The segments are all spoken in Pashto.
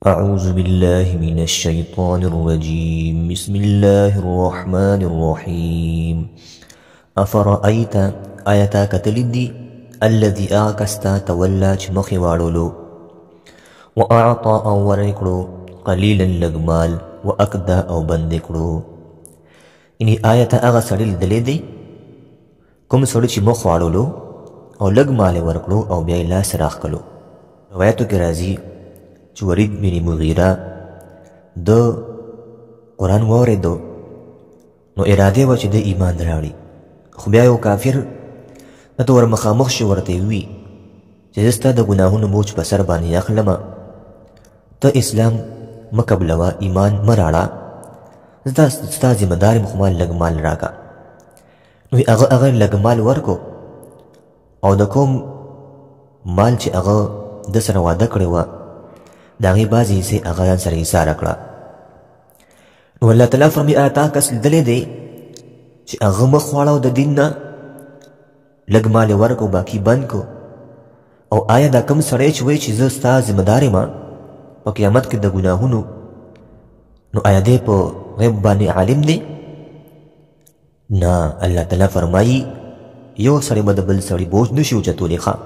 أعوذ بالله من الشيطان الرجيم بسم الله الرحمن الرحيم أفرأيت آيتا كتلدي الذي آكستا تولى مخي وارولو وأعطى أو ورقلو قليلا لغمال وأكدا أو بندقلو إني آيتا آغا سريل دلدي كم سريل مخ وارولو أو لغمال ورقلو أو بيلا سراخ کلو. روایتو کی رازی ولید بن مغیرہ د قرآن واوریدو نو اراده و چې د ایمان راوړي، خو بیا یو کافر ته ور مخامخ شو، ورته وی چې زه ستا د ګناهونو بوج په سر باندې اخلمه، ته اسلام مه قبلوه، ایمان مه راوړه، زه ستا ذمه دار یم، خو ما لږ مال راکړه. نو هغه لږ مال ورکو او د کوم مال چې هغه د سره واده کړی وه د هغې بعضې حصې هغه ځان سره ایساره کړه. نو الله تعالی فرمایي آیا تا کس لیدلی دی چې هغه مخ واړو د دین نه، لږ مال یې ورکو باقي بند کو؟ او آیا دا کم سړی چې وایي چې زه ستا ذمهدار یم په قیامت کې د ګناهونو، نو آیا دی په غیب باندې عالم دی؟ نه، الله تعالی فرمایي یو سړی به د بل سړي بوج نشي اوچتولی. ښه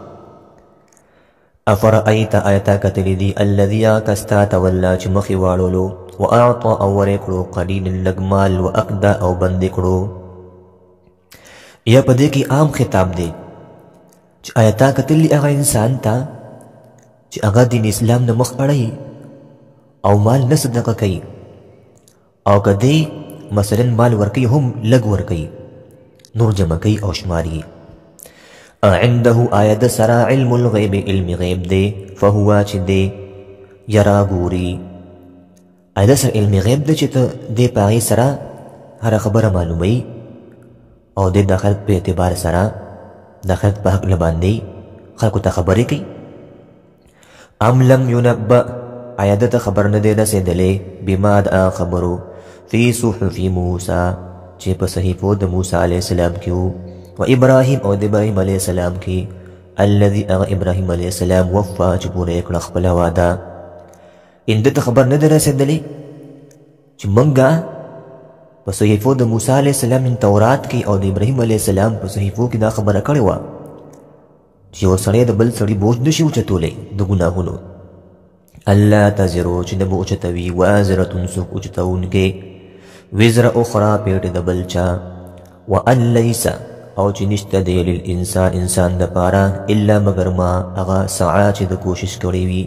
أفرأيت آيتا كتلدي الذي آكستا تولى چې مخي واړولو وأعطى أو ورکړو قليلا لګمال وأكدا أو بند کړو. یا په دې کې عام خطاب دی چې آیتا کتلی هغه انسان ته چې هغه دین اسلام نه مخ اړوي او مال نه صدقه کوي، او که دی مثلا مال ورکوي هم لږ ورکوي، نور جمع کوي او شماري. عنده آیت سرا علم الغیب، علم غیب دے، فهو چې دے یرا ګوري. آیت سر علم غیب دے چې ته دې په هغې سره هره خبره معلوموي او دې د خلق په اعتبار سره د خلق په حق باندې خلقو ته خبرې کوي. ام لم ينبأ، آیت ته خبر نه دی رسېدلی بما د خبرو فی صحف موسی چې په صحیفو د موسی علیه السلام کې وو، و ابراهیم او د ابراهیم علیه السلام کې الذي اغا ابراهیم علیه السلام وفا چې پوره یې کړه خپله واده. ان دته خبر نه دی رسېدلی چې موږ په صحیفو د موسی علیه السلام من تورات کې او د ابراهیم علیه السلام په صحیفو کې دا خبره کړې وه چې یو سړی د بل سړي بوج نشي اوچتولی د ګناهونو. الله تزرو چې نه به اوچتوي وازرة څوک اوچتونکی وزر اخرى پیټې د بل چا، وان لیس او چې نشته دی للانسان انسان د پاره الا مگر ما هغه سعی چې د کوشش کړی وي،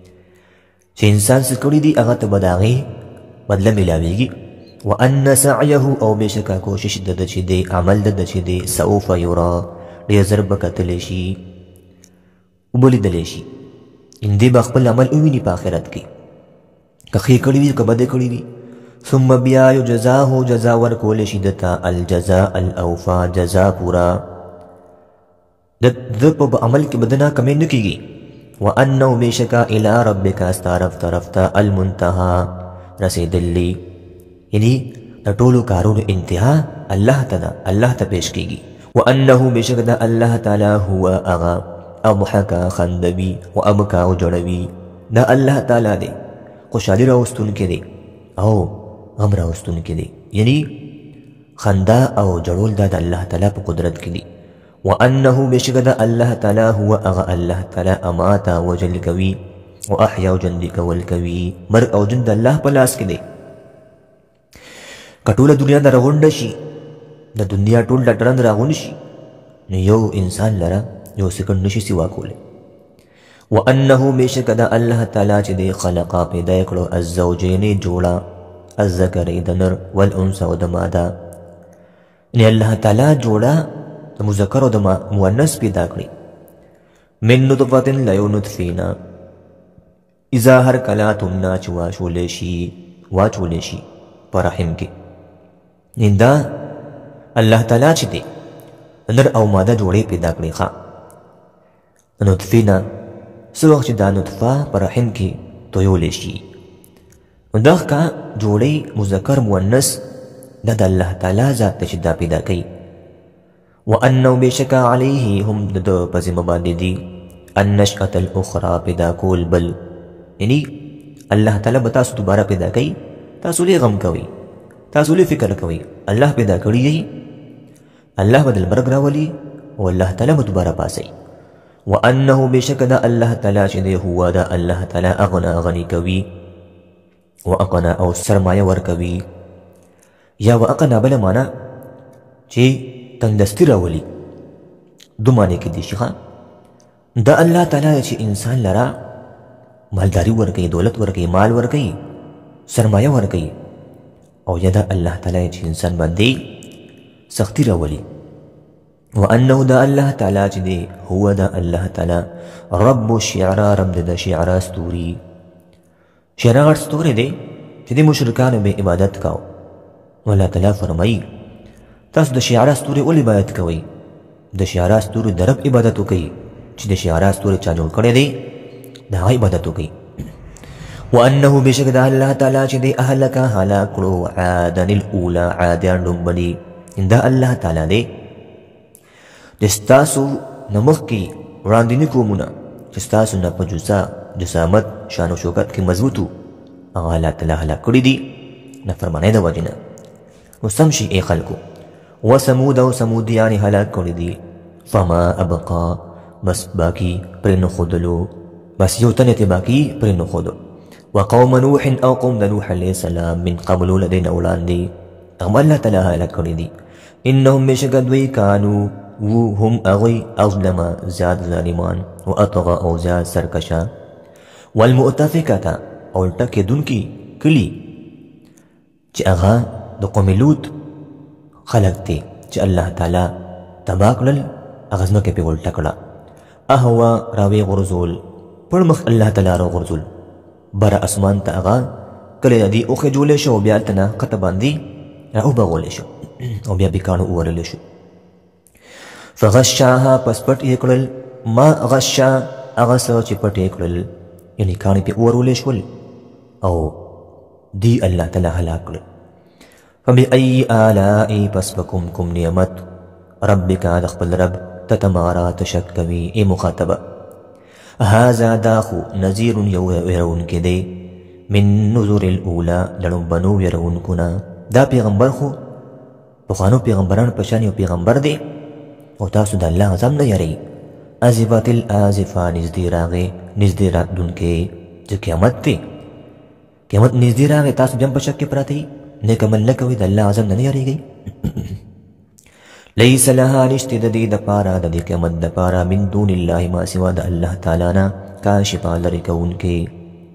چې انسان څه کړي دي هغه ته به د هغې بدله میلاویږي. وان سعیه او بېشکه کوشش د ده چې دی، عمل د ده چې دی، سوف یرا ډېر ژر به کتلی شي، اوبه لیدلی شي، ان دې به خپل عمل وویني په آخرت کې، که ښې کړي وي که بدې کړي وي. ثم بیا یجزاه جزا ورکول شي دته الجزاء الاوفا، جزا پورا د په عمل کې بدنه کمی نه کیږي. وانه بشکا الی ربک طرف ته المنتهى رسیدلی، یعنی د ټولو کارونو انتها الله ته ده، الله ته پیش کیږي. وانه بشک د الله تعالی هو اغا اضحک خندوي و ابکا او جړوي، دا الله تعالی دی خوشحالي راوستونکی دی او غم راوستونکی دی، یعنی خندا او جړول دا د الله تعالی په قدرت کې دي. وانه بشک د الله تعالی هو اغا الله تعالی اماتا وجل کوي و احیا او ژوندي کول کوي، مرګ او ژوند د الله په لاس کې دی. که ټوله دنیا نه راغونډه شي، د دنیا ټول ډاکټران راغونډ شي، نو یو انسان لره یو سکند نشي سوا کولی. وانه بشک د الله تعالی چې دی خلقا پیدا یې کړو الزوجین جوړه، الذکر د نر والانثى او د ماده، یعنی الله تعالی جوړه د مذکر او د مؤنث پیدا کړي. من نطفه لا یو نطفینا اذا هر کلا تمنا چې واچولی شي په رحم کې. دا الله تعالی چې دی نر او ماده جوړې پیدا کړي. ښه نطفینا څه وخت چې دا نطفه په رحم کې تویولی شي، دغه کا جوړی مذکر مؤنث دا د الله تعالی ذات چې دا پیدا کوي. وانه بشکا علیه هم د په ذمه باندې دي النشأة الاخرى پیدا کول بل، یعنی الله تعالی به تاسو دوباره پیدا کوي، تاسو لې غم کوي، تاسو لې فکر کوي؟ الله پیدا کړی دی، الله به د مرګ راولي او الله تعالی به دوباره پاسي. وانه بشک دا الله تعالی چې دی هو دا الله تعالی اغنا غني کوي واقنا او سرمایه ور کوي، یا واقنا بل معنا چې تندرستی راولي. دو معنی کې دي شيخه. دا الله تعالی چې انسان لرا مالداری ور کوي، دولت ور کوي، مال ور کوي، سرمایه ور کوي، او یا دا الله تعالی چې انسان باندې سختی راولي. وانه دا الله تعالی چې دی هو دا الله تعالی رب الشعرا، رب د شعرا ستوري. شعرا ستوري دی چې د مشرکانو به عبادت کاو. الله تعالی فرمایي تاسو د شعرا ستوري ولې عبادت کوئ؟ د شعرا ستوري د رب عبادت وکړئ چې د شعرا ستوري چا جوړ کړی دی د هغه عبادت وکړئ. وانه بشک دا الله تعالی چې دی اهلک هلاک کړو عادن الاولى، عادیان لومبني. دا الله تعالی دی د ستاسو نه مخکې وړاندیني قومونه چې ستاسو نه په جسامت شان و شوکت کې مضبوط وو، هغه الله تعالی هلاک کړي دي نافرمانۍ د وجې نه. نو سم شي ای خلکو. وثمود او ثمودیان هلاک کړي دي. فما ابقا، بس باقي پرې نښودلو، بس یو تن یې باقي پرې نښودو. وقوم نوح او قوم د نوح علیه السلام من قبل لدینا وړاندې هغه الله تعالی هلاک کړي دي. انهم بشک دوی کانو وهم اغوی اظلم زیاد ظالمان و اطغى او زیاد سرکشا. والمؤتفکتا او ټکې دونکي کلی چې هغه د قوم لوط خلق دی چې الله تعالی تباه کړل، هغه ځمکه پې ولټه کړه. اهوا راوی غرزول پر مخ الله تعالی را غرزول بر اسمان ته هغه کله دی اوخه جوړې شو، بیا تنه قطه باندې را وبغولې شو او بیا بیکانو اورلې شو. فغشاها پس پټ یې کړل، ما غشا هغه څه چې پټ یې کړل یعنې کاڼي پې اورولې شول او دی الله تعالی هلاک کړل. فبأي آلاء پس بکم کم نعمت ربک د خپل رب تتمارا تشک کوي. ای مخاطبه هذا داخو نذیر یو ویرونکی دی من نذور الاولا لړومبنو ویرونکو نه. دا پیغمبر خو پخوانو پیغمبرانو په شان یو پیغمبر دی او تاسو د الله عذاب نه یری. ازفت الازفه نږدې راغې، نږدې راتلونکی چې قیامت دی، قیامت نږدې راغې، تاسو بیا په شک کې پراته یئ، نیک عمل نه کوئ، د الله عذاب نه یریږئ. لیس لها نشته د دې دپاره، د دې قیامت دپاره من دون الله ما سوا د الله تعالی نه کاشفه لرې کوونکې.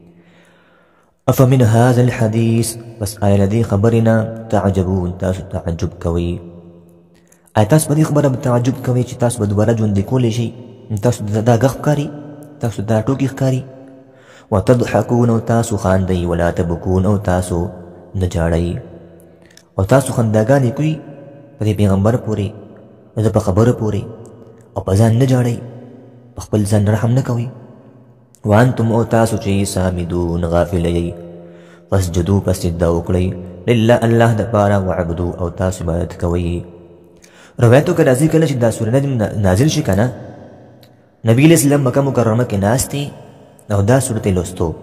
افمن هذا الحديث بس آیا له دې خبرې نه تعجبون تاسو تعجب کوئ؟ آیا تاسو په دې خبره تعجب کوئ چې تاسو به دوباره ژوندي کولی شئ؟ تاسو دا غږ ښکاري، تاسو دا ټوکې ښکاري. وتضحکون او تاسو خاندئ، ولا تبکون او تاسو نه جاړئ، او تاسو خنداګانې کوئ په دې پیغمبر پورې، د په خبره پورې، او په ځان نه جاړئ، په خپل ځان رحم نه کوئ. وانتم او تاسو چې سامدون غافل یئ، فاسجدو پس سجده وکړئ لله الله دپاره، وعبدو او تاسو عبادت کوئ. روایتو کې راځي کله چې دا سوره نجم نازل شي که نه، نبي علیه السلام مکه مکرمه کې ناست دی او دا سورت یې لوستو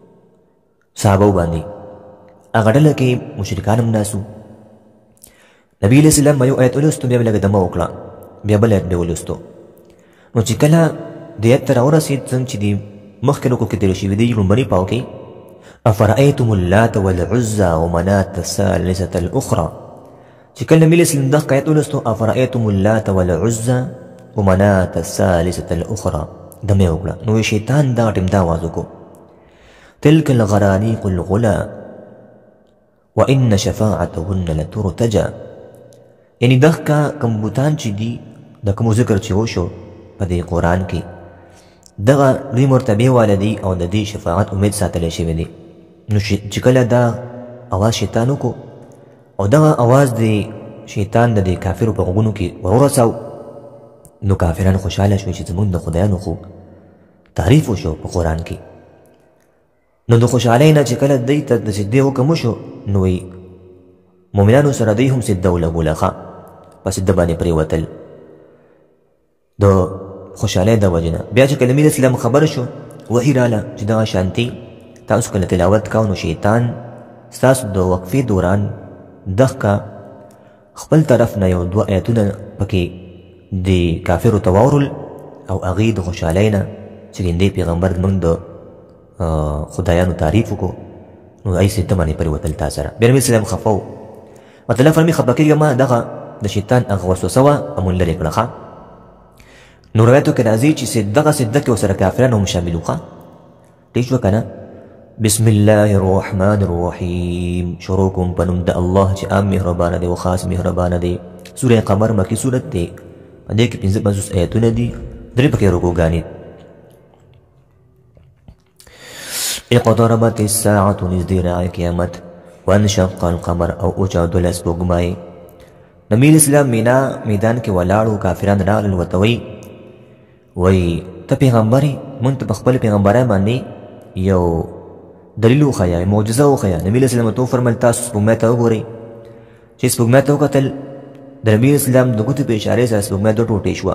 صحابو باندې. هغه ډله کې مشرکان هم ناست وو. نبي علیه السلام یو آیت ولوستو، بیا به لږه دمه وکړه، بیا بل آیت بیا ولوستو. نو چې کله دې آیت ته راورسېد څنګه چې دې مخکې رکو کې تېر شوي دي لومړني پاو کې افرأیتم اللات والعزى ومناة الثالثة الأخرى، چې کله نبي علیه السلام دغه آیت ولوستو افرأیتم اللات والعزى ومناة الثالثة الأخرى دمه یې وکړه. نو شیطان دا ټیم دا آواز وکړو تلك الغرانيق الغلا وإن شفاعتهن لترتجى، یعنی دغه کوم بوتان چې دي د کومو ذکر چې وشو په دې قرآن کې دغه لوی مرتبې والا دي او د دې شفاعت امید ساتلی شوی دی. نو چې کله دا اواز شیطان وکړو او دغه اواز د شیطان د دې کافرو په غوږونو کې ورورساو، نو کافران خوشحاله شوي چې زموږ د خدایانو خو تعریف وشو په قرآن کې. نو د خوشحالۍ نه چې کله دوی ته د سجدې حکم وشو، نو وی مؤمنانو سره دوی هم سجده ولګوله، ښه په سجده باندې پرېوتل د خوشحالۍ د وجې نه. بیا چې کله نبي اسلام خبر شو، وحي راله چې دغه شانتي تاسو کله تلاوت کاو نو شیطان ستاسو د وقفې دوران دغه خپل طرف نه یو دوه آیتونه پکې د کافرو تواورل او هغې د خوشحالۍ نه چې ګندې پیغمبر زموږ د خدایانو تعریف وکړو نو هغې سې ته باندې پرېوتل تا سره بیا نبي اسلام خفه و مطلب فرمي خفه کېږه ما دغه د شیطان هغه وسوسه وه امون لرې کړه ښه نو روایتو کې راځي چې دغه سجده کې ورسره کافران هم شامل وو ښه ټیک شوه که نه بسم الله الرحمن الرحیم شروع کوم په نوم د الله چې عام مهربانه دی و خاص مهربانه دی سوره قمر مکي صورت دی په دې کې 55 آیتونه دي درې پکې رکوګانې اقتربت الساعة نږدې راغی قیامت وانشق القمر او اوچاودله سپوږمۍ نبي اسلام میدان کې ولاړو کافران راغلل ورته وایي ته پیغمبر یې مونږ ته په خپل پیغمبرۍ باندې یو دلیل وښیه معجزه وښیه نبي اسلام ورته وفرمیل تاسو سپوږمۍ ته وګورئ چې سپوږمۍ ته وکتل د نبي اسلام د ګوتې په اشارې سره سپوږمۍ دوه ټوټې شوه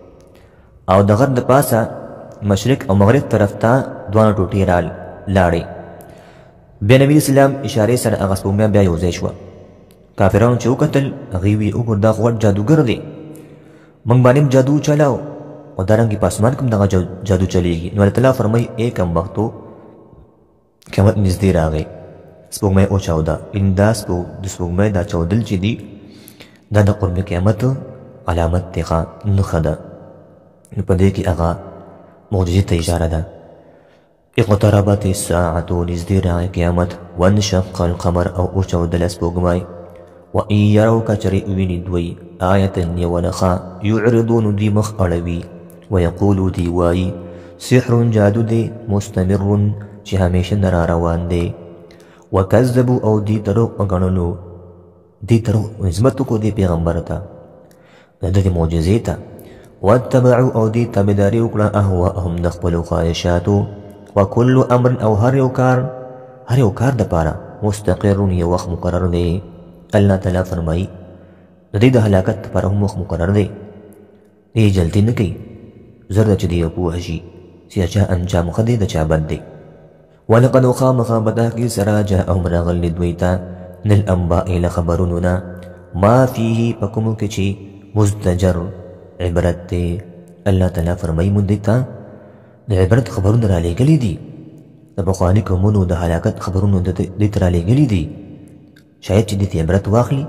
او د غر د پاسه مشرق او مغرب طرف ته دوه ټوټې لاړې بیا نبي اسلام اشارې سره هغه سپوږمۍ بیا یو ځای شوه کافرانو چې وکتل هغوی وی وګور دا غوړ جادوګر دی موږ باندې هم جادو چلاو او دارنګې په اسمان کې هم دغه جادو چلیږي نو الله تعالی فرمایي ای کمبختو قیامت نږدې راغی سپوږمۍ وچاوده ان دا د سپوږمۍ دا چاودل چې دي دا د قرب قیامت علامت دی ښه نښه ده نو په دې کې هغه معجزې ته اشاره ده اقتربت الساعة نږدې راغی قیامت وانشق القمر او وچاودله سپوږمۍ وإن يروا كچرې وویني دوی آیة یوه نښه یعرضون دوی مخ اړوي ویقولو دی وایي سحر جادو دی مستمر چې همیشه نه را روان دی وکذبوا او دی دروغ وګڼلو دی دروغ نسبت وکړو دی پیغمبر ته د دې معجزې ته واتبعوا او دی تابعداري وکړه اهواءهم د خپلو خواهشاتو وكل امر او هر یو کار دپاره مستقر یو وخت مقرر دی الله تعالی فرمایي د دې د هلاکت دپاره هم وخت مقرر دی دی جلدي نه کوي زر ده چې دی یو پوه شي چې د چا انجام ښه دی د چا بد دی ولقد خامخا بتحقیق سره جاءهم راغلی دوی ته من الانباء له خبرونو نه ما فيه په کومو کې چې مزدجر عبرت دی الله تعالی فرمایي موږ دې ته د عبرت خبرونه رالیږلي دي د پخواني قومونو د هلاکت خبرونو دې ته رالیږلي دي شاید چې دې ته عبرت واخلي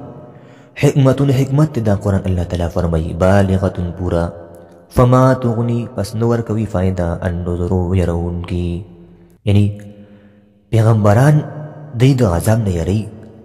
حکمت دا قرآن الله تعالی فرمایي بالغة پورا فما تغني پس نو ورکوي فایده النذر يرونکي یعنی پیغمبران دی د عذاب نه یری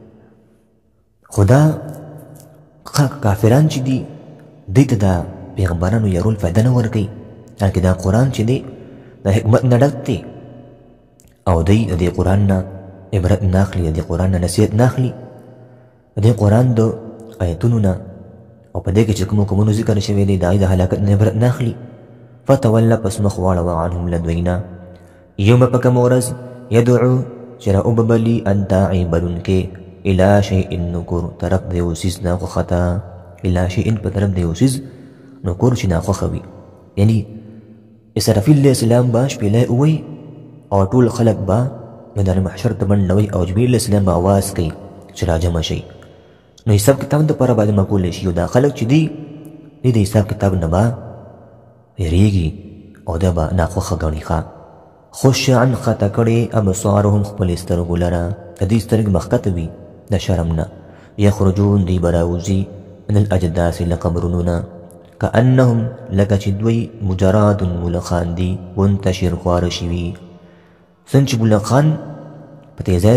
خدا کافران چې دي دی ته د پیغمبرانو یرول فایده نه ورکوي حالکې دا قرآن چې دی د حکمت نه ډک دی او دی د دې قرآن نه عبرت نه اخلي د دې قرآن نه نصیحت نه اخلي د دې قرآن د آیتونو نه او په دې کې چې کومو ذکر شوی دی د هغې د هلاکت نه عبرت نه اخلي فتوله پس مخ واړوه عنهم له دوی نه یوم په کومه ورځ یدعو چې راوببلي ان داعي بلونکی الی شیء نکر طرف د یو څیز ناخوښته الی شیء په طرف د یو څیز نکر چې ناخوښه وي یعنی اسرافیل علیه السلام به شپېلی ووایي او ټول خلک به میدان محشر ته منډوي او جبریل علیه السلام به اواز کوي چې راجمع شئ نو حساب کتاب دپاره باندې مقولی شي او دا خلک چې دي د حساب کتاب نه به یریږي او دا به ناخوښه ګڼي ښه خشعا خطه کړې ابصارهم خپلې سترګو لره د دې سترګې مخکته وي د شرم نه یخرجون دوی به راوځي من الاجداث له قبرونو نه كأنهم لکه چې دوی مجراد ملخان دي منتشر خواره شوي څنګه چې ملخان په تیزۍ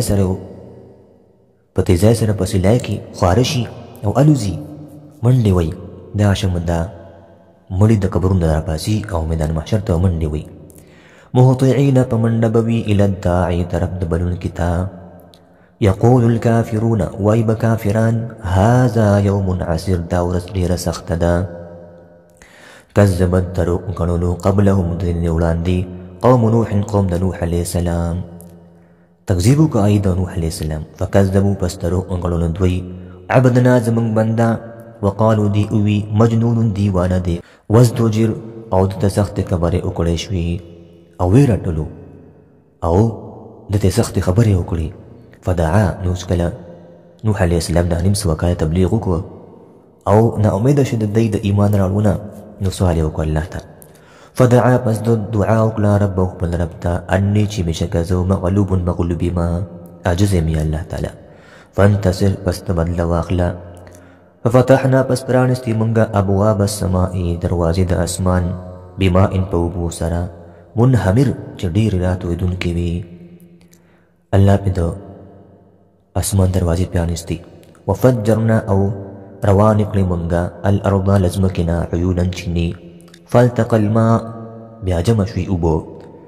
سره په سلای کې خواره شي او الوزي منډې وایي دا شمنده مړي د قبرونو راپاسي او میدان محشر ته منډې وایي مهطعین په منډه به وي الی الداعي طرف د بلونکي ته یقول الکافرون وایي به کافران هذا یوم عسیر دا ورځ ډېره سخته ده کذبت دروغ ګڼلو قبلهم د دې وړاندې قوم نوح قوم د نوح علیه السلام تکذیب وکړه د نوح علیه السلام فکذبوا پس دروغ ګڼلو دوی عبدنا زموږ بنده وقالو دی اوی مجنون دیوانه دی وازدجر او د سخت خبرې وکړې شوې او ویې رټلو او دته سخت خبرې وکړي. فدعا نو کله نوح علیه السلام د نیم سوه کاله تبلیغ وکړو او نا امیده شو د دوی د ایمان راوړونه. نو سوال یې وکړ الله ته. فدعا پس د دعا وکړه ربه خپل رب ته انی چې بېشکه زه مغلوب مغلوب یم عاجز یم یا الله تعالی. فانتصر پس ته بدله واخله. ففتحنا پس پرانستی منگا ابواب السمائی دروازی دا اسمان بماء په اوبو سره منهمر چې ډېرې راتویدونکې وي. الله پې د اسمان دروازې پرانستي. وفجرنا او روان کړې منگا الارض له ځمکې نه عیونا چینې. فالتقى الماء بیا جمع شوي اوبو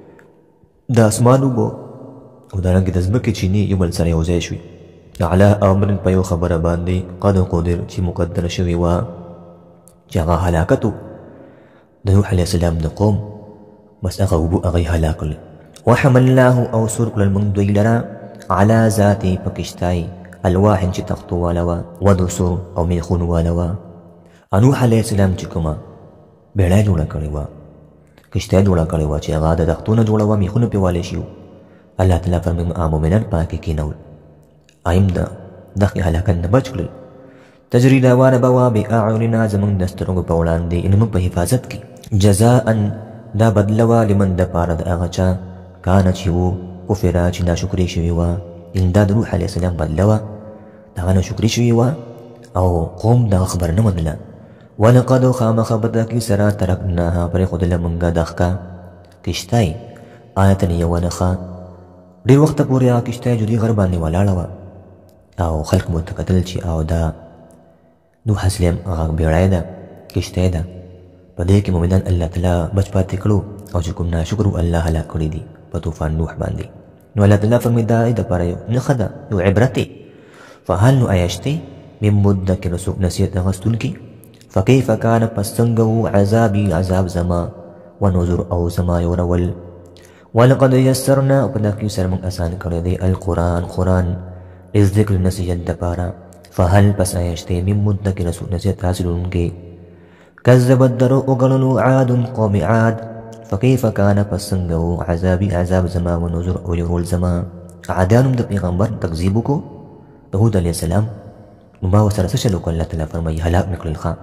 د اسمان اوبو او دارنګې د ځمکې چینې یو بل سره یو ځای شوي. على امر په یو خبره باندې قد قدر چې مقدر شوی وه چې هغه هلاکتو د نوح علیه السلام د قوم. بس هغه اوبو هغه یې هلاک کړل. وحملناه او سور کړل موږ دوی لره على ذاتې په کشتۍ الواح چې تختو واله وه ودسر او میخون واله وه. نوح علیه السلام چې کومه بیړۍ جوړه کړې وه کشتۍ جوړه کړې وه چې هغه د تختو نه جوړه وه میخونه پرې والی شي. الله تعالی فرمایي مؤمنان پاکې کېنول آیم دا دغې هلاکت نه بچ کړل. تجري روانه به وه بأعیننا زموږ د سترګو په وړاندې یعنې موږ په حفاظت کې. جزاء دا بدله وه لمن دپاره د هغه چا کانه چې و کفره چې ناشکرې شوې وه. یعنې دا د نوح علیه السلام بدله وه د هغه ناشکرې شوې وه او قوم دغه خبره نه منله. ولقد خامخه په تحقیق سره ترکناها پرېښودله موږ دغه کشتۍ آیتا یوه نښه. ډېر وخته پورې هغه کشتۍ جدي غر باندې ولاړه وه او خلق مو ته کتل چې او دا نوح اسلام هغه بیړۍ ده کشتۍ ده په دې کې مؤمنان الله تعالی بچ پاتې کړو او چې کوم ناشکر الله هلاک کړي دي په طوفان نوح باندې. نو الله تعالی فرمایي دا دپاره یو نښه ده یو عبرت دی. فهل نو آیا شته من مدکر څوک نصیحت اخیستونکي. فکیف کان پس څنګه و عذابي عذاب زما ونذر او زما یورول. ولقد یسرنا او په دقیق سره موږ اسان کړی دی قرآن للذکر نصیحت دپاره. فهل پس آیا شته من مدکر څوک نصیحت حاصلونکي. کذبت درو وګڼلو عاد قوم عاد. فکیف کان پس څنګه و عذابي عذاب زما ونذر او یورول زما. عادیانو د پیغمبر تکذیب وکړو د هود علیه السلام نو ما ورسره څه چل وکړل. الله تعالی فرمایي هلاک مې کړل. ښه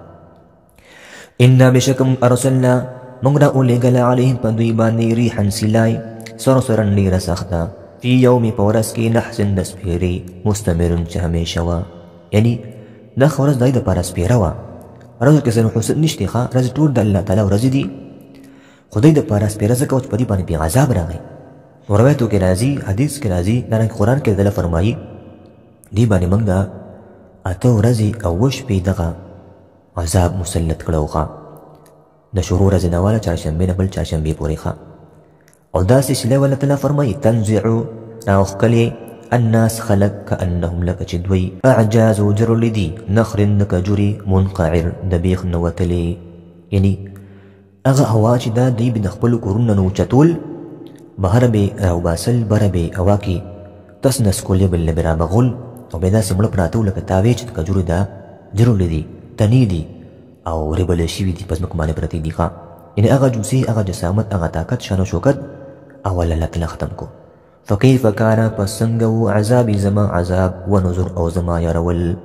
انا بشکم ارسلنا موږ راولېږله علیهم په دوی باندې ریحا سیلای صرصرا ډېره سخته فی یوم په ورځ کې نحسن د سپېرې مستمر چې همیشه وه. یعنې دغه ورځ د دوی دپاره سپېره وه. ورځو کې څه نحوست نشته ښه ورځې ټول د الله تعالی ورځې دي خو دوی دپاره سپېره ځکه چې په دې باندې پرې عذاب راغی. روایتو کې راځي حدیث کې راځي دارنګې قرآن کې دله فرمایي دې باندې موږ د 8 ورځې او 8 شپې دغه عذاب مسلط کړو. ښه د شروع ورځې نه واله چهارشنبې نه بل چهارشنبې پورې. ښه او داسې سیلۍ الله تعالی فرمایي تنزع راوښکلې الناس خلق كأنهم لك چې دوی اعجاز جرلی دي نخر د کجوري منقعر د بیخ نه وتلې. یعنې هغه هوا چې دا دوی به د خپلو کورونو نه اوچتول بهر به راوباسل بره به هوا کې تس نس کولې بل به رابغول او بیا داسې مړه پراته وو لکه تاوې چې د کجورو دا جرلی دي تنې دي او ربلې شوي دي په ځمکه باندې پرتې دي. ښه یعنې هغه جوسې هغه جسامت هغه طاقت شان و شوکت اول الله تعالی ختم کو. فکیف کان پس څنګه و عذابي زما عذاب ونذر او زما یارول.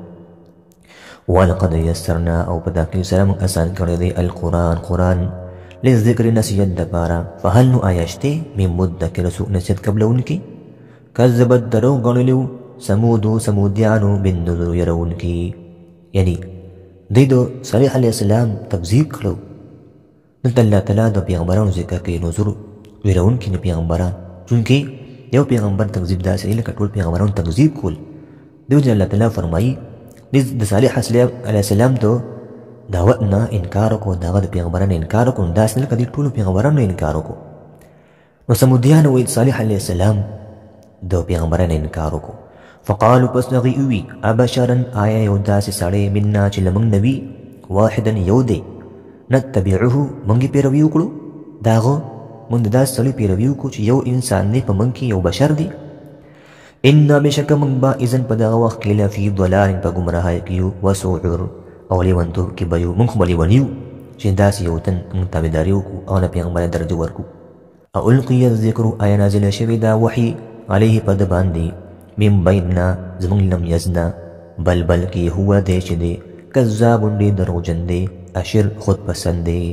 ولقد یسرنا او په دقیق سره موږ اسان کړی دی قرآن للذکر نصیحت دپاره. فهل نو آیا شته من مدکر څوک نصیحت قبلونکي. کذبت درو ګڼلي سمودیانو بالنذر یرونکي. یعنی دوی د صالح علیه السلام تکذیب کړو. دلته الله تعالی د پیغمبرانو ذکر کوي نذر ویرونکي نه پیغمبران چونکې یو پیغمبر تکذیب داسې دی لکه ټول پیغمبرانو تکذیب کول. دې وجې الله تعالی فرمایي د صالح علیه السلام د دعوت نه انکار وکړو د هغه د پیغمبرانو انکار وکړو داسې نه لکه دې ټولو پیغمبرانو انکار وکړو. نو سمودیانو ویل صالح علیه السلام د پیغمبرانو انکار وکړو. فقالوا پس هغوی ووي ابشرا آیا یو داسې سړی منا چې له موږ نه وي واحدا یو دی نتبعه موږ یې پیروي وکړو د هغه موږ د داسې سړي پیروي وکړو چې یو انسان دی په موږ کې یو بشر دی. انا بشکه موږ به اذن په دغه وخت کې لفي ضلال په ګمراهۍ کې یو وسعر او لیونتوب کې به یو موږ خو به لیون یو چې داسې یو تن موږ تابعداري وکړو او د پیغمبر درجه ورکړو. او القي الذکر آیا نازله شوې دا وحي علیه پد باندې من بیننا زمونږ لم یزنا بلکې هو دی چې دی کذاب دی دروغجن دی اشر خود پسند دی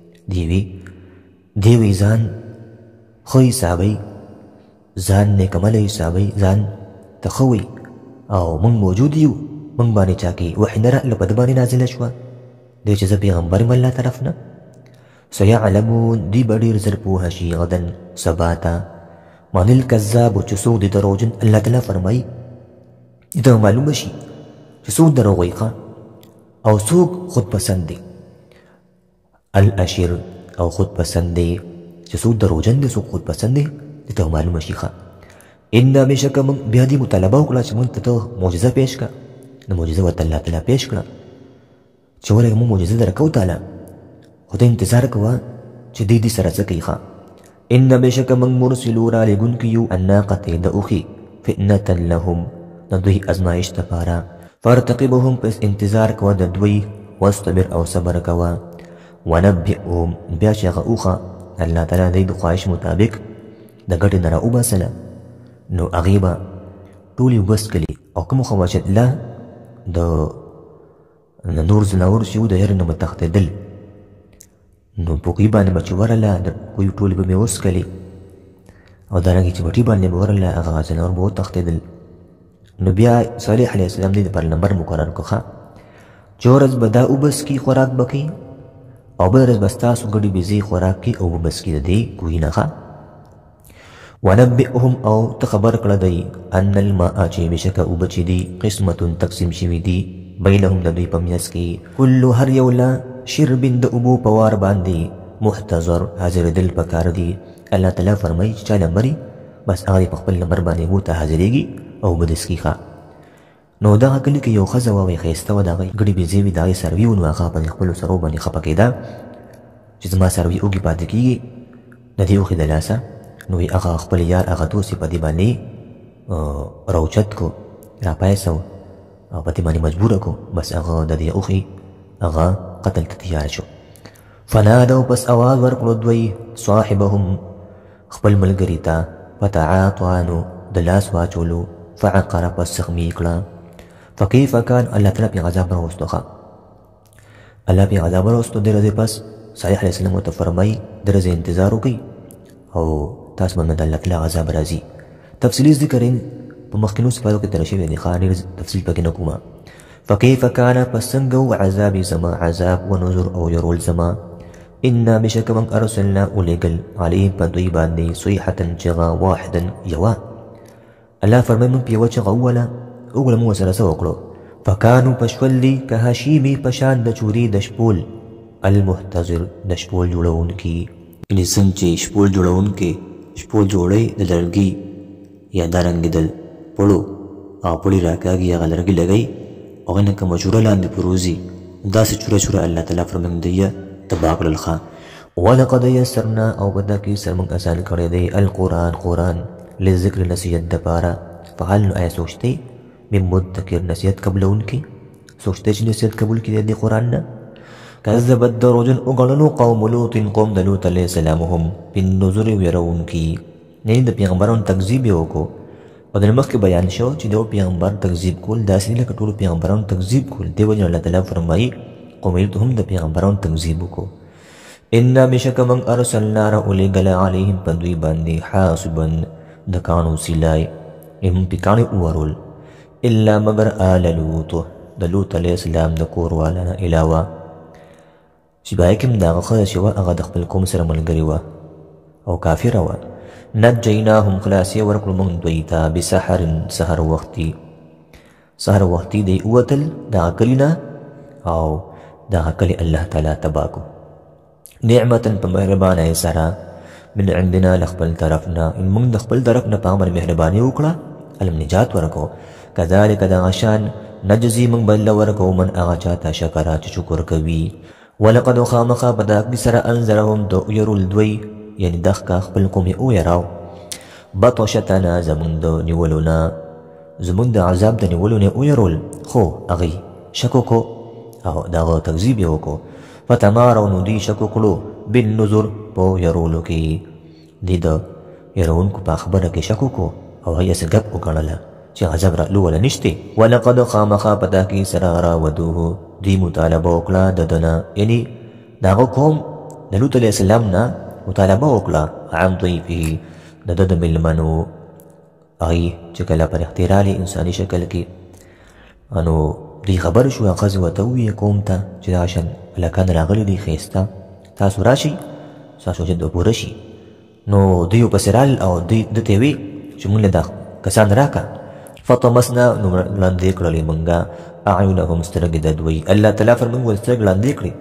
دیوی ځان خو حسابوي ځان نیکمله حسابوي ځان ته ښه وي او موږ موجود یو موږ باندې چا کې وحی نه راغله په ده باندې نازله شوه دی چې زه پیغمبر یم الله طرف نه سیعلمون دی به ډېر زر پوهه شي غدن سبا ته من الکذاب چې څوک دی دروغجن الله تعالی فرمایي دې ته معلومه شي چې څوک دروغ وایي او څوک خود پسند دی الاشر او خود پسند دی چې څوک دروغجن دی څوک خود پسند دی دې ته معلومه شي ان بشکه موږ بیا دې مطالبه وکړه چې موږ ته معجزه پیش کړه نو معجزه ورته الله تعالی پیش کړه چې ولې موږ معجزه درکو تعالی خو ته انتظار کوه چې دې سره څه کوي ان بشکه موږ مرسلو رالیږونکي یو الناقة د اوښې فتنة لهم د دوی ازمایښت دپاره فارتقبهم پس انتظار کوه د دوی واصطبر او صبر کوه ونبئهم بیا چې هغه اوښه الله تعالی دی د خواهش مطابق د ګټې نه راوباسله نو هغې به ټولې وبسکلي او کوم خو چې الله د نور ځناور چې و د یارې نه به تښتېدل نو په کوی باندې به چې ورله د کوی ټولې به مې وسکلي او دارنګې چې بټي باندې به ورله هغه ځناور به وتښتېدل نو بیا صالح علیه السلام دې پر نمبر مقرر کړه چې ورځ به دا وبسکي خوراک به کوي او بل ورځ به ستاسو ګډې بېزې خوراک کوي او وبسکي د دې کوهي نه ونبئهم او تخبر کړه دی ان الماء چې بشکه اوبه چې دي قسمة تقسیم شوي دي بینهم د دوی په میانځ کې کل هر یو له شرب د اوبو په وار باندې محتضر حاضرېدل پکار دي الله تعالی فرمایي چې چا نمبري بس هغه په خپل نمبر باندې اوبو ته حاضرېږي او اوبه دسکي نو دغه کلي کې یو ښځه وه ښایسته وه د هغې ګډې بېزې وې د هغې څاروي و نو هغه په خپلو سرو باندې خفه کېده چې زما څاروي اوږې پاتې کېږي د دې اوښې د لاسه نو هغه خپل یار هغه دوست په دې باندې راوچت کو راپایسو او په دې باندې مجبوره کو بس هغه د دې اوښې هغه قتل ته تیار شو فنادوا پس اواز ورکړو دوی صاحبهم خپل ملګري ته فتعاطا نو د لاس واچولو فعقر پس زخمي کړه فكيف كان الله تعالی په عذاب راوستو الله په عذاب راوستو د ورځې پس صالح علیه السلام ورته فرمایي د ورځې انتظار وکړئ او تاسو باندې د الله تعالی عذاب راځي تفصیلي ذکر په مخکینو صفاتو کې تر شوی دی ډېر تفصیل پکې نه کومه فكيف كان پس څنګه و عذابي زما عذاب و نذر او يرول زما انا بشک من ارسلنا اولګل عليهم په دوی باندې صيحه چغا واحدا یوا الله فرمایي موږ په یوه چغه ووله موږ سره څه وکړو فکانو پشول دي که هاشیمي په شان د چوري د شپول المحتضر د شپول جوړونکي یعنې څنګه چې شپول جوړونکي شپول جوړی د لرګي یا دارنګې د پړو او پړي راکاږي هغه لرګي لګوي هغې نه کومه چوره لاندې پروزي داسې چوره چوره الله تعالی فرمایي دی یې تباه کړل ولقد یسرنا او په دا کې سر موږ اسان کړی دی قرآن لذکر نصیحت دپاره فهل نو آیا سوچتی من مدکر نصیحت قبلونکي سوچتی چې نصیحت قبول کړي دی قرآن نه كذبت دروجن اغلنو قوم لوط قوم د لوط علیه السلام هم بالنذر ويرونکي نه د پیغمبرانو تکذیب یې وکړو او د مخکې بیان شو چې د پیغمبر تکذیب کول داسې نه لکه ټولو پیغمبرانو تکذیب کول دی وجه الله تعالی فرمایي قوم لوط هم د پیغمبرانو تکذیب وکړو انا بشک من ارسلنا راولېږله علیهم په دوی باندې حاصبا د کاڼو سیلای هم پې کاڼې وورول الا مگر آل لوط د لوط علیه السلام د کور والا نه علاوه چې بیا کې هم د هغه ښځه چې وه هغه د خپل قوم سره ملګرې وه او کافره وه نجیناهم خلاصې ورکړو موږ دوی ته بسحر سحر سحر وختي دی ووتل د هغه کلي نه او د هغه کلي الله تعالی تباه کړو نعمتا په مهربانۍ سره من عندنا له خپل طرف نه موږ د خپل طرف نه په هغه باندې مهرباني وکړه علم نجات ورکړو کذلک دغه شان نجزي موږ بدله ورکوو من هغه چا ته شکر چې شکر کوي ولقد خامخا بداک سره انذرهم دو يرول دوی یعنی دخکا خپل قوم او یراو بطشتنا زمون د نیولونا زمون د عذاب د نیولونه او يرول خو اغي شکو کو او دغه تکذیب یې وکړو فتمارو نو دوی شکو کړو بالنذر په یرولو کې دي د یرونکو په خبره کې شکو کو او هي سګب وګڼله چې عذاب راتلو ولا نشته. ولقد خامخا په تحقیق سره راودوه دوی مطالبه وکړه د ده نه، یعنې د هغه قوم د لوط علیه السلام نه مطالبه وکړه عن ضیفه د ده د مېلمنو هغې چې کله پر اخترالی انساني شکل کې نو دوی خبر شو هغه ښځې ورته وویې قوم ته چې دغه شان هلکان راغلي دي ښایسته، تاسو راشئ ستاسو حاجت به پوره شي. نو دوی ورپسې رال او دوی ده ته ویې چې مونږ له دا کسان راکړه. فطمسنا نو ړندې کړلې مونږه اعینهم سترګې د دوی. الله تعالی فرموي ول سترګې ړندې کړې.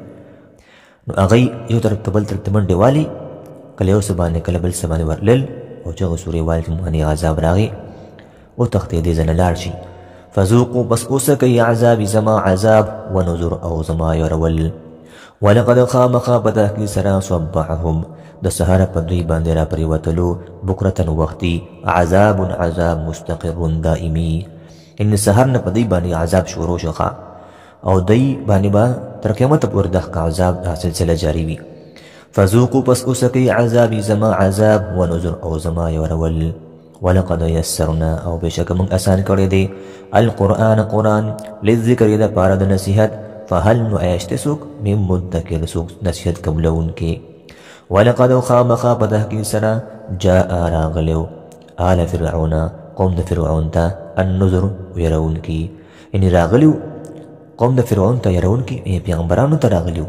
نو هغوی یو طرف ته بل طرف ته منډې والي، کله یو څه باندې کله بل څه باندې ورتلل او چې هغه سورې وایي چې باندې عذاب راغی وتښتېدې ځنه لاړ شي. فذوقوا بس اوسکئ عذابي زما عذاب ونذر او زما يرول. ولقد خامخا په تحقیق سره صبحهم د سهاره په دوی باندې را پرېوتلو بکرتن وختي عذاب مستقر دائمي، ان سهار نه په دوی باندې عذاب شروع شوه او دوی باندې به تر قیامته پورې دغه عذاب دا سلسله جاري وي. فذوقوا پس اوسکئ عذابي زما عذاب ونذر او زما يرول. ولقد يسرنا او بشک من آسان کړی دی القرآن قرآن للذکر د پاره د نصیحت فهل نو ایشت سوک من مدکر سوک نصیحت قبلون کې. ولقد خامخا په تحقیق سره جاء راغلیو آل فرعون قوم د فرعون ته النذر يرون کې، یعنی راغلیو قوم د فرعون ته يرون کې پیغمبرانو ته راغلیو،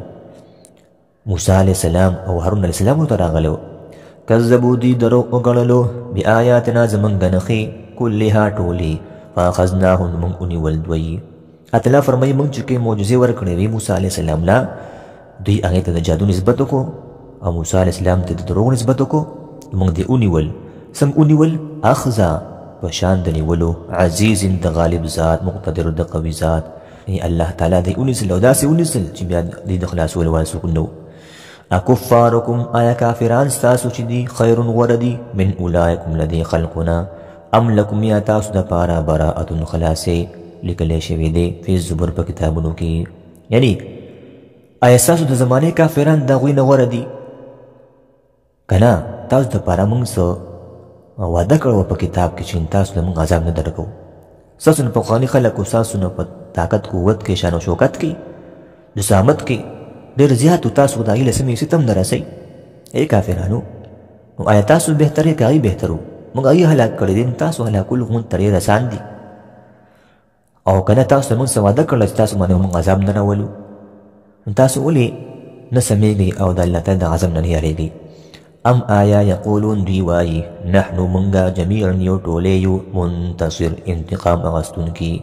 موسی علیه السلام او هارون علیه السلام ته راغلیو. کذبوا دی دروغ وګڼلو بآیاتنا زمونږ نښې کلها ټولې فاخذناهم موږ ونیول دوی. الله فرمایي موږ چې کومې معجزې ورکړې وې موسی علیه السلام له دوی هغې ته د جادو نسبت وکړو او موسی علیه السلام ته د دروغ نسبت وکړو، موږ دې ونیول. څنګه ونیول؟ اخذا په شان د نیولو عزیز د غالب ذات مقتدر د قوي ذات، یعنې الله تعالی دې ونیسل او داسې ونیسل چې بیا دې د خلاصولو وال څوک نه و. اکفارکم آیا کافران ستاسو چې دي خیر غوره دي من اولئکم لدی خلقنا ام لکم یا تاسو د پاره براءة خلاصې لیکلی شوی دی فی الزبر په کتابونو کې، یعنی آیا ستاسو د زمانې کافران د هغوی نه غوره دي که نه؟ تاسو د پاره موږ څه وعده کړی په کتاب کې چې تاسو له موږ عذاب نه درکوو. ستاسو نه پخواني خلک و ستاسو نه په طاقت قوت کې شان و شوکت کې جسامت کې ډېر زیات و، تاسو د هغې له سمې ستم نه رسئ. ای کافرانو نو آیا تاسو بهتر یې که هغوی بهتر و؟ موږ هغوی هلاک کړی دی، نو تاسو هلاکول موږ ته ډېر اسان دي. او که نه تاسو ته موږ څه وعده کړله چې تاسو باندې موږ عذاب نه راولو، نو تاسو ولې نه سمیږئ او د الله تعالی د غضب نه نه یارېږئ؟ ام آیا یقولون دوی وایي نحنو موږ جمیعا یو ټولی یو منتصر انتقام اخیستونکي،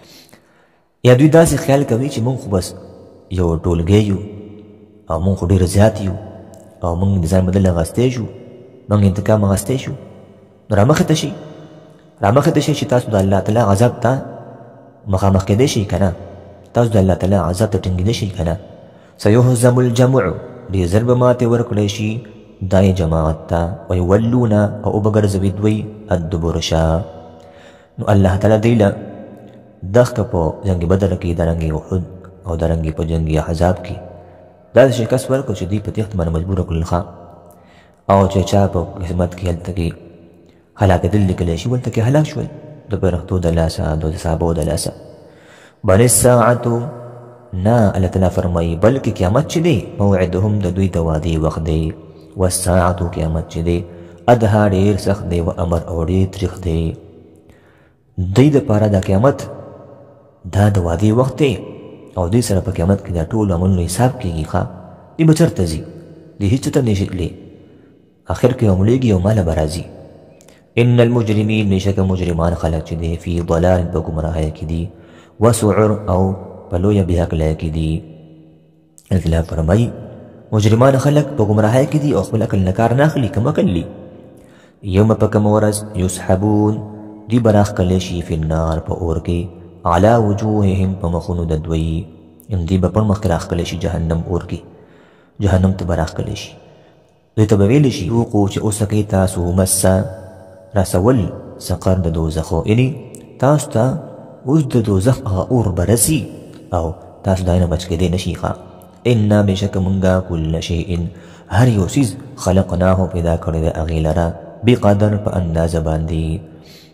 یا دوی داسې خیال کوي چې موږ خو بس یو ټولګی یو او موږ خو ډېر زیات یو او موږ د ځان بدل اخیستی شو، موږ انتقام اخیستی شو. نو رامخې ته شي رامخې ته شي چې تاسو د الله تعالی عذاب ته مخامخ کېدی شئ که نه؟ تاسو د الله تعالی عذاب ته ټینګېدی شئ که نه؟ سیهزم الجمع ډېر ژر به ماتې ورکړی شي دای جماعت ته ویولون او وبګرځوي دوی الدبر شا. نو الله تعالی دوی له دغه په جنګ بدر کې دارنګې احد او دارنګې په جنګ احزاب کې دا شکست ورکړو چې دوی په تېښته باندې مجبوره کړل ښه، او چې چا په قسمت کې هلته کې هلاکېدل لیکلی شي ولته کې هلاک شول د فرښتو د لاسه د صحابو د لاسه. بل الساعة نه، الله تعالی فرمایي بلکې قیامت چې دی موعدهم د دوی د وعدې وخت دی، والساعة قیامت چې دی ادها ډېر سخت دی و امر او ډېر تریخ دی. دوی دپاره دا قیامت دا د وعدې وخت دی او دوی سره په قیامت کې دا ټول عملونو حساب کېږي ښه. دوی به چېرته ځي؟ دوی هېڅ ته نشي تللی، آخر کې عملیږي او ماله به راځي. ان المجرمین بېشکه مجرمان خلک چې دی فی ضلال په ګمراهۍ کې دي وسعر او په لویه بېعقلۍ کې دي. الله فرمایي مجرمان خلک په ګمراهۍ کې دي او خپل عقل نه کار نه اخلي کم عقل لي. یوم په کومه ورځ یسحبون دوی به راښکلی شي فی النار په اور کې علی وجوههم په مخونو د دوی، دوی به پر مخ کې راښکلی شي جهنم اور کې، جهنم ته به راښکلی شي. دوی ته به ویلی شي ذوقوا چې اوسکئ تاسو مسه رسول سقر د دوزخو، یعنې تاسو ته اوس د دوزخ هغه اور به رسي او تاسو د هغې نه بچ کېدی نه شي ښه. انا بېشکه مونږه کل شیء هر یو څیز خلقناه پیدا کړی د هغې لره بقدر په اندازه باندې.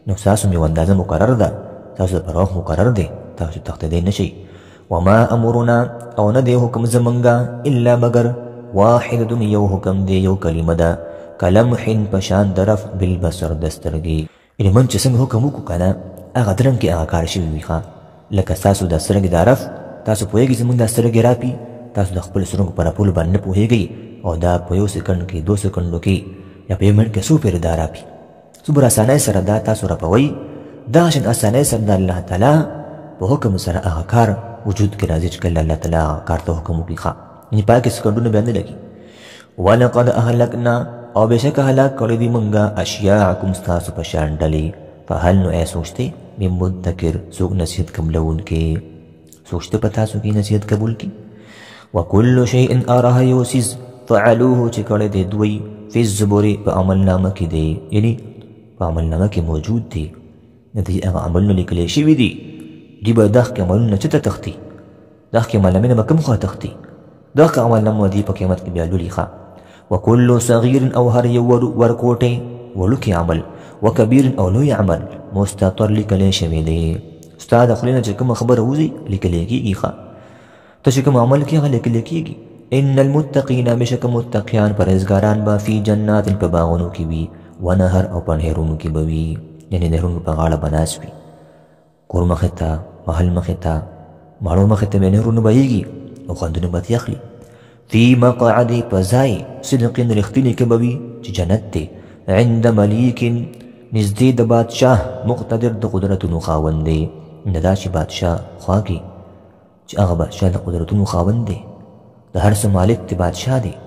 نو تاسو مې اندازه مقرر ده، تاسو پر وخت مقرر دی، تاسو تښتېدی نشئ. وما امرنا او نه دی حکم زمونږه الا مگر واحد یو حکم دی، یو کلمه ده، کلمح پشان درف بالبصر دسترګي. یعنې من چې څنګه حکم وکړو که نه هغه درنګ کې هغه کار شوي وي ښه. لکه ستاسو د سترګې د رف، تاسو پوهېږئ زموږ دا سترګې راپي، تاسو د خپلو سترګو په راپولو باندې نه پوهېږئ او دا په 1 سکنډ کې 2 سکنډو کې یا په 1 منټ کې څو پېرې دا راپي. څومره اسانۍ سره دا تاسو رپوئ. دغه شان اسانۍ سره د الله تعالی په حکم سره هغه کار وجود کې راځي چې کله الله تعالی هغه کار ته حکم وکړي ښه. یعنې په هغه کې سکنډونه بیا نه لګي. ولقد اهلکنا او بېشکه هلاک کړی دي مونږه اشیاعکم ستاسو په شان ډلې. فهل نو ای سوچتے من مدکر څوک نصیحت قبلونکي، سوچته په تاسو کې نصیحت قبول کی. وکل شیء اراه یو څیز فعلوه چې کړی دی دوی فی الزبر په عملنامه کې دی، یعنی په عملنامه کې موجود دی. د دې هغه عملونه لیکلی شوي دي، دوی به دغه عملونه چېرته تښتي، دغه عملنامې نه به کوم خوا تښتي، دغه عملنامه دوی په قیامت کې بیا لولي ښه. وکل صغیر او هر یو ورکوټی وړوکی عمل، وکبیر او لوی عمل مستطر لیکلی شوی دی. ستا د خولې نه چې کومه خبره وځي لیکلی کېږي ښه. ته چې کوم عمل کوې هغه لیکلی کېږي. ان المتقین بېشکه متقیان پرهیزګاران به فی جنات په باغونو کې وي، ونهر او په نهرونو کې به وي، یعنې نهرونو په غاړه به ناست وي. کور مخې ته، محل مخې ته، ماڼو مخې ته به نهرونه بهیږي او خوندونه به اخلي. فی مقعد په ځای صدق رښتینې کې به وي چې جنت دی، عند ملیک نزدې د بادشاه مقتدر د قدرتونو خاوند دی. د داسې بادشاه خوا کې چې هغه بادشاه د قدرتونو خاوند دی، د هر څه مالک دی، بادشاه دی،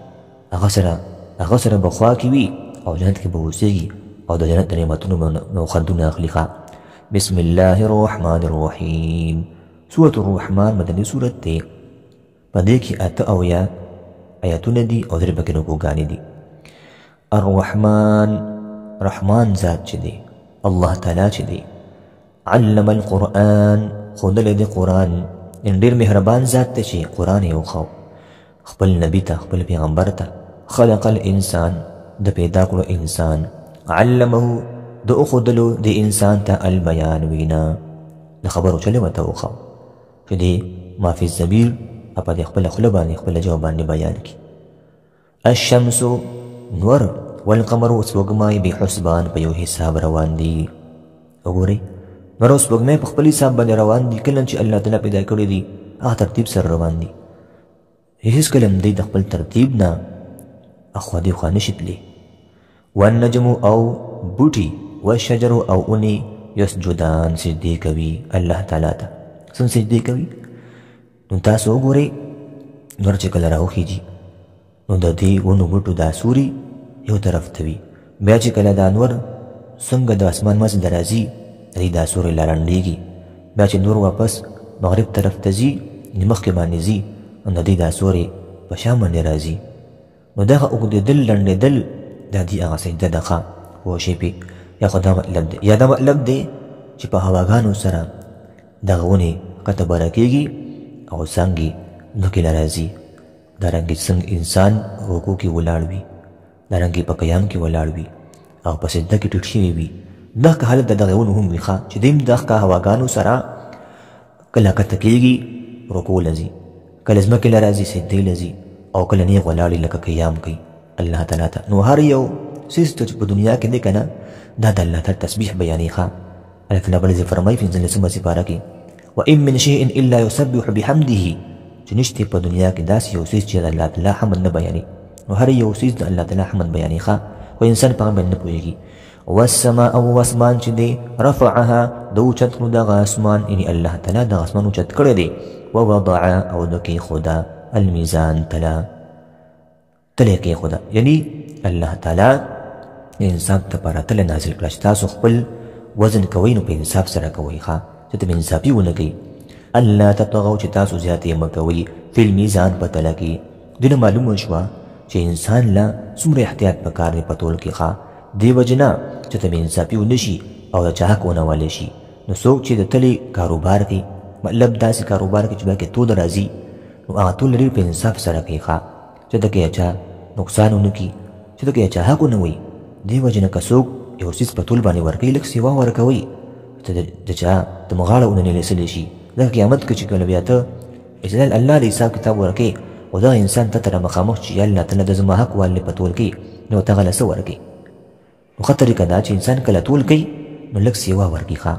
هغه سره به خوا کې وي او جنت کې به اوسېږي او د جنت د نعمتونو نو خوندونه اخلي ښه. بسم الله الرحمن الرحیم. سورة الرحمن مدني سورت دی. په دې کې 8 آیاتونه دي او 3 پکې رکوګانې دي. الرحمن رحمان ذات چې دی، الله تعالی چې دی، علم القرآن ښودلی دی قرآن، یعنې ډېر مهربان ذات دی چې قرآن یې وښو خپل نبي ته، خپل پیغمبر ته. خلق الانسان د پیدا کړو انسان، علمه د وښودلو د انسان ته البیان وینا، د خبرو چلې ورته وښو چې دی ما فی الضمیر په دې خپله خوله باندې خپله ژبه باندې بیان کړي. الشمس نور والقمر سپوږمۍ بحسبان په یو حساب روان دي. وګورئ نور او سپوږمۍ په خپل حساب باندې روان دي، کله چې الله تعالی پیدا کړي دي هغه ترتیب سره روان دي، هیڅ کله هم دوی د خپل ترتیب نه اخوا دېخوا نشي تللی. والنجم او بوټي والشجر او اونې یسجدان سجدې کوي الله تعالی ته. څنګه سجدې کوي؟ نو تاسو وګورئ نور چې کله راوخیږي نو د دې ونو بوټو دا سوري یو طرف ته وي، بیا چې کله دا نور څنګه د اسمان منځ ته راځي دې دا سوري لړنډېږي، بیا چې نور واپس مغرب طرف ته ځي مخکې باندې ځي نو د دې دا سوري په شا باندې راځي. نو دغه اوږدېدل لنډېدل دا دې هغه سجده ده ښه پوه شئ پې. یا خو دا مطلب دی، یا دا مطلب دی چې په هواګانو سره دغه ونې ښکته بره کېږي او څانګې ځمکې له راځي. دارنګې څنګه انسان رکوع کې ولاړ وي، دارنګې په قیام کې ولاړ وي او په سجده کې ټیټ شوي وي. دغه حالت د دغه ونو هم وي ښه چې دوی هم دغه هواګانو سره کله ښکته کېږي رکوع له ځي، کله ځمکې له راځي سجدې له ځي او کله نیغ ولاړې لکه قیام کوي الله تعالی ته. نو هر یو څیز چې په دنیا کې دی که نه دا د الله تعالی تسبیح بیانوي ښه. الله تعالی بل ځای فرمایي 15 سپاره کې وإن من شيء إلا يسبح بحمده، چې نشته په دنیا کې داسې یو څیز چې د الله تعالی حمد نه بیانوي. نو هر یو څیز د الله تعالی حمد بیانوي ښه، خو انسان په هغه باندې نه پوهېږي. والسماء او اسمان چې دی رفعها د اوچت کړو دغه اسمان، یعنې الله تعالی دغه اسمان اوچت کړی دی. ووضع او د کېښوده الميزان تله کېښوده، یعنې الله تعالی انسان دپاره تله نازل کړه چې تاسو خپل وزن کوئ نو په انصاف سره کوئ ښه، چې ته انصافي ونه کوئ. الله تطغوا چې تاسو زیاتې مه کوئ فی المیزان په تله کې. دینه معلومه شوه چې انسان له څومره احتیاط پکار دی په تول کې ښه، دې وجې نه چې ته انصافي ونه شي او د چا حق ونه والی شي. نو څوک چې د تلې کاروبار کوي، مطلب داسې کاروبار کې چې بیا کې تود راځي نو هغه تول لري په انصاف سره کوي ښه، چې د کې چا نقصان ونه کړي، چې د کې چا حق ونه وي. دې وجې نه که څوک یو سیس په ټول باندې ورکوي لږ سیوا ورکوي د چا د مغاړه اوننې لیسلی شي دا قیامت کې چې کله بیا ته اجلال الله د حساب کتاب ورکوي او دا انسان ته تر مخامخ چې یا الله تعالی د زما حق والې په ټول کوي نو ته غله څه ورکوي نو ښه طریقه دا چې انسان کله ټول کوي نو لږ سیوا ورکوي ښه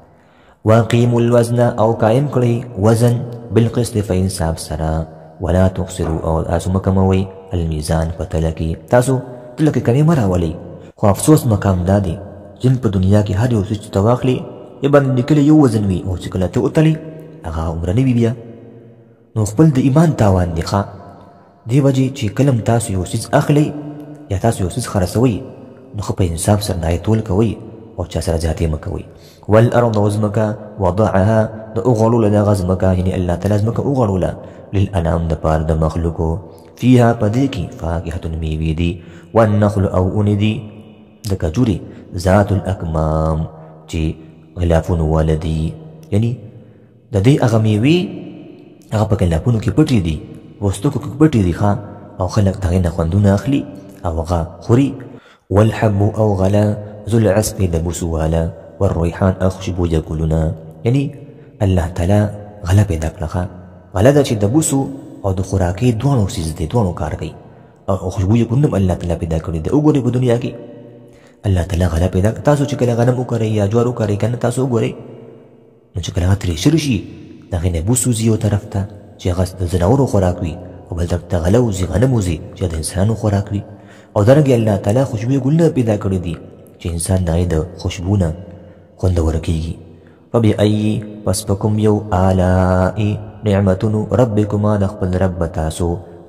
واقیموا الوزن او قائم کړئ وزن بالقسط په انصاف سره ولا تخسروا او تاسو مه کموئ الميزان په تله کې تاسو تله کې کمې مه راولئ خو افسوس مقام دا دی چې په دنیا کې هر یو څه چې ته واخلې یې باندې لیکلی یو وزن وي او چې کله ته وتلې هغه عمره نه وي بیا نو خپل د ایمان تاوان دی ښه دې وجې چې کله تاسو یو څیز اخلئ یا تاسو یو څیز خرڅوئ نو ښه په انصاف سره دا یې تول کوئ او چا سره زیاتې مه کوئ والارض وزمکه وضعها د اغړوله دغه ځمکه یعنې الله تعالی ځمکه وغړوله للانام دپاره د مخلوقو فيها پدې کې فاکهة میوې دي والنخل او اونې دي د کجوري ذات الاکمام چې غلافونه ولدي یعنی د دې هغه میوې هغه په غلافونو کې پټې دي وستوکو کې پټې دي ښه او خلک د هغې نه خوندونه اخلي او هغه خوري والحب او غلا ذو العصف د بوسو والا والریحان او خوشبویه ګلونه یعنی الله تعالی غله پیدا کړه غله ده چې د بوسو او د خوراکي دواړو څیز دی دواړو کار کوي او خوشبویه ګلونه هم الله تعالی پیدا کړي دي وګورئ په دنیا کې الله تعالی غله پیدا تاسو چې کله غنم وکرئ یا جوار وکرئ کنه تاسو وګورئ نو چې کله هغه ترې شر شي د هغې نه بوس وځي یو طرف ته چې هغه د ځناورو خوراک وي او بل طرف ته غله وځي غنم وځي چې د انسانانو خوراک وي او دارنګې الله تعالی خوشبویه ګلونه پیدا کړي دي چې انسان د هغې د خوشبو نه خوندوره کېږي فبأي پس په کوم یو آلاء نعمتونو ربکما د خپل رب تاسو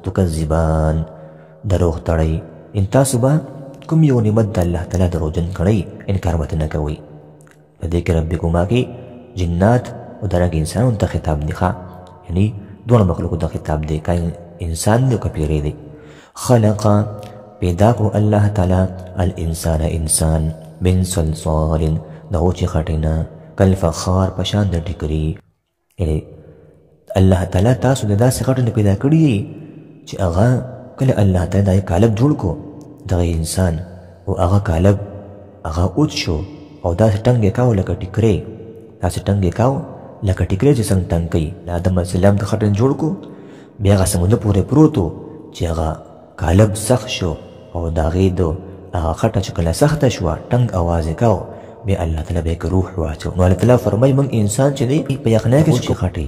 تکذبان دروغ تړئ ان تاسو به کوم یو نعمت د الله تعالی دروغجن کړئ انکار به نه کوئ په دې کې ربکما کې جنات او دارنګې انسانانو ته خطاب دی ښه یعنې دواړو مخلوقو ته خطاب دی که انسان دی او که پیری دی خلق پیدا کو الله تعالی الانسان انسان من صلصال د وچې خټې نه کالفخار په شان د ټیکري یعنې الله تعالی تاسو د داسې خټو نه پیدا کړي چې هغه کله الله تعالی دا کالب جوړ کو دغه انسان او هغه کالب هغه اوچ شو او داسې ټنګ یې کاو لکه ټیکری داسې ټنګ یې کاو لکه ټیکری چې څنګه ټنګ کوي د آدم علیه السلام د خټې جوړ کو بیا هغه سمونه پورې پروت و چې هغه کالب سخت شو او د هغې د هغه خټه چې کله سخته شوه ټنګ اواز یې کاو بیا الله تعالی به یې روح واچو نو الله تعالی فرمایي موږ انسان چې دی په یخنۍ کې چې خټې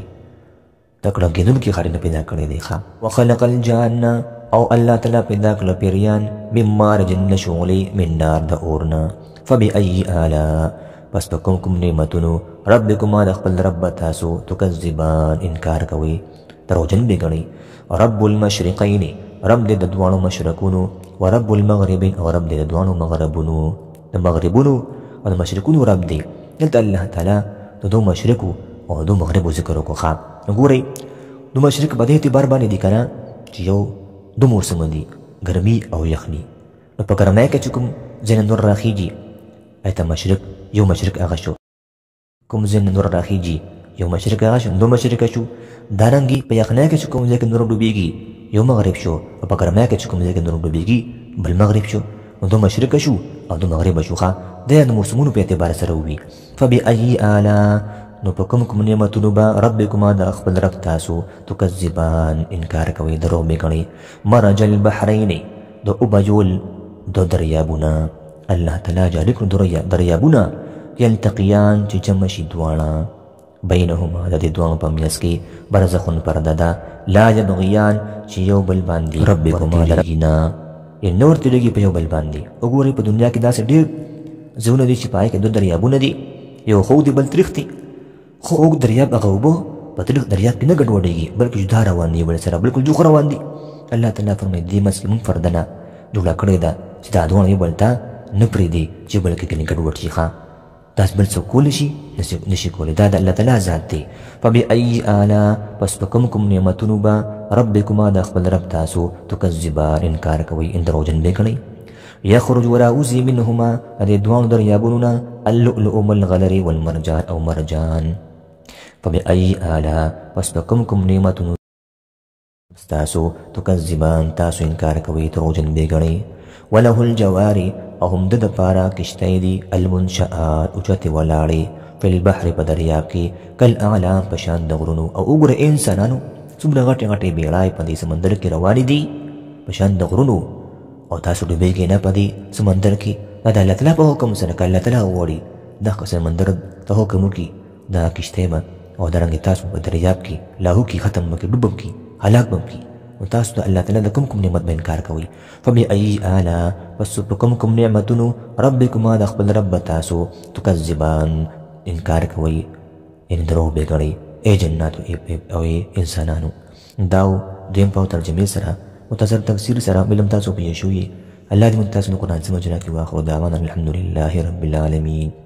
د کړنګېدونکي خټې نه پیدا کړی دی ښه وخلق الجان او الله تعالی پیدا کړل پیریان من مارج النشول من نار د اور نه فبأي آلاء پس په کوم کوم نعمتونو ربکما د خپل رب تاسو تکذبان انکار کوئ دروغجن به ګڼئ رب المشرقین رب دې د دواړو مشرقونو ورب المغربین او رب دې د دواړو مغربونو د مغربونو او د مشرقونو رب دی دلته الله تعالی د دو مشرقو او دو مغربو ذکر وکړو ښه نو ګورئ دو مشرق په دې اعتبار باندې دي که نه چې یو دو موسمه دي ګرمي او یخني نو په ګرمۍ کې چې کوم ځای نه نور راخیږي ایته مشرق یو مشرق هغه شو کوم ځای نه نور راخیږي یو مشرق هغه شو دو مشرقه شو دارنګې په یخنۍ کې چې کوم ځای کې نور ډوبېږي یو مغرب شو او په ګرمۍ کې چې کوم ځای کې نور ډوبېږي بل مغرب شو نو دو مشرقه شو او دو مغربه شو ښه د موسمونو په اعتبار سره وي فبأي آلاء نو په کوم کوم نعمتونو به ربکما د خپل رب تاسو تکذبان انکار کوئ دروغ به ګڼئ مرج البحرین د اوبه د دریابونه الله تعالی جاري کړو دریابونه یلتقیان چې جمع شي دواړه بینهما د دې دواړو په منځ کې برزخون پرده ده لا یبغیان چې یو بل باندې ربکما لرګینا نور تلګي په یو بل باندې وګورئ په دنیا کې داسې ډېر ځایونه دي چې په هغې کې دوه دریابونه دي یو خوږ دی بل تریخ دی خو اوږد دریاب هغه اوبه په تریخ دریاب کې نه ګډوډېږي بلکې جدا روان دي بل سره بالکل جوخ روان دي الله تعالی فرمایي دې منځ کې موږ فردنه جوړه کړې ده چې دا دواړه یو بل ته نه پرېږدي چې بل کې ګنې ګډوډ شي ښه داسې بل څوک کولی شي نشي کولی دا د الله تعالی ذات دی فبأي آلاء پس په کوم کوم نعمتونو به ربکما د خپل رب تاسو تکذبان انکار کوئ ان دروغجن به کړئ یخرج وراوزي منهما د دوانو دریابونو نه اللؤلؤ والغلر والمرجان او مرجان فبأي آلاء پس په کوم کوم نعمتونو تاسو تکذبان تاسو انکار کوئ دروغجن به ګڼئ وله الجواري او هم د پارا کشتۍ دي المنشآت اوچته ولاړې په البحر په دریاب کې کل اعلام پشان د غرونو او وګوره انسانانو څومره غټې غټې بیړۍ په دې سمندر کې روانې دي پشان د غرونو او تاسو ډوبېږئ نه په دې سمندر کې دا د الله تعالی په حکم سره که الله تعالی وغواړي دا سمندر ته حکم وکړي دا کشتۍ به او دارنګې تاسو په دریاب کې لاهو کې ختم به کړي ډوب به کړي هلاک به کړي و تاسو د الله تعالی د کوم کوم نعمت به انکار کوئ فبأي آلاء پس په کوم کوم نعمتونو ربکما د خپل رب تاسو تکذبان انکار کوئ یعنې دروغ به ګڼئ ای جناتو او ای انسانانو داو دویم په ترجمې سره مختصر تفسیر سره علم تاسو پوه شوي الله دې موږ تاسو د قرآن سمجنا کې واخر دعوانا الحمد لله رب العالمین